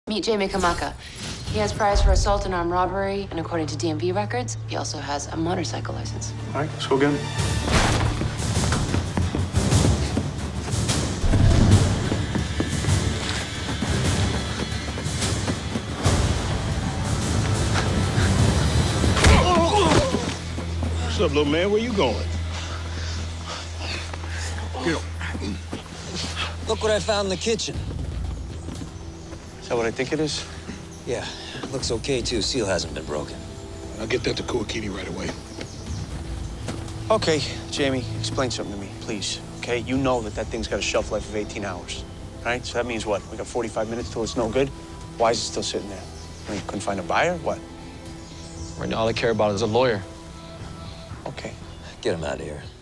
Meet Jamie Kamaka. He has priors for assault and armed robbery, and according to DMV records, he also has a motorcycle license. All right, let's go again. What's up, little man? Where you going? Get up. Look what I found in the kitchen. Is that what I think it is? Yeah, looks okay, too. Seal hasn't been broken. I'll get that to Kuakini right away. Okay, Jamie, explain something to me, please. Okay, you know that thing's got a shelf life of 18 hours, right? So that means what? We got 45 minutes till it's no good? Why is it still sitting there? I mean, couldn't find a buyer? What? Right now, all I care about is a lawyer. Okay. Get him out of here.